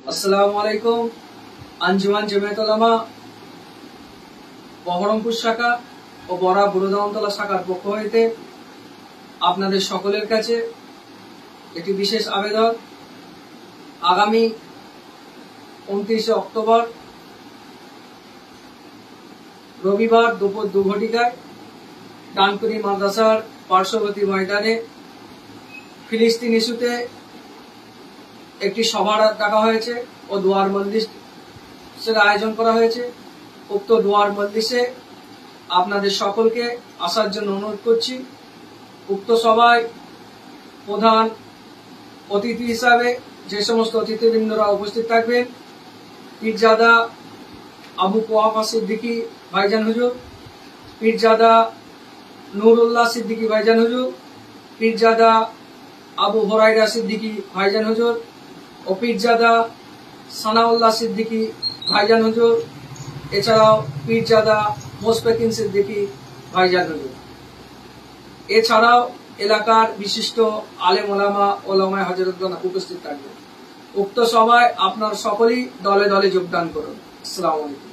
আসসালামু আলাইকুম। আঞ্জুমান জামিয়াতুল উলামা বহরমপুর শাখা ও বড়া বুড়োদামতলা শাখার পক্ষ হইতে আপনাদের সকলের কাছে একটি বিশেষ আবেদন। আগামী 29 অক্টোবর রবিবার দুপুর 2 ঘটিকায় ডানকুনি মাদ্রাসার পার্শ্ববর্তী ময়দানে ফিলিস্তিন ইস্যুতে একটি সভা ডাকা হয়েছে ও দোয়ার মজলিসের আয়োজন করা হয়েছে। উক্ত দোয়ার মজলিসে আপনাদের সকলকে আসার জন্য অনুরোধ করছি। উক্ত সভায় প্রধান অতিথি হিসাবে যে সমস্ত অতিথিবৃন্দরা উপস্থিত থাকবেন: পীরজাদা আবু কুয়াফা সিদ্দিকী ভাইজান হুজুর, পীরজাদা নুরুল্লাহ সিদ্দিকী ভাইজান হুজুর, পীরজাদা আবু হুরায়রা সিদ্দিকী ভাইজান হুজুর ও পীরজাদা সানাউল্লাহ সিদ্দিকী ভাইজান হুজুর, এছাড়াও পীরজাদা মোশফেকিন সিদ্দিকী ভাইজান হুজুর, এছাড়াও এলাকার বিশিষ্ট আলেম ওলামা ওলামায়ে হযরতগণ উপস্থিত থাকবেন। উক্ত সভায় আপনার সকলেই দলে দলে যোগদান করুন। আসসালামু আলাইকুম।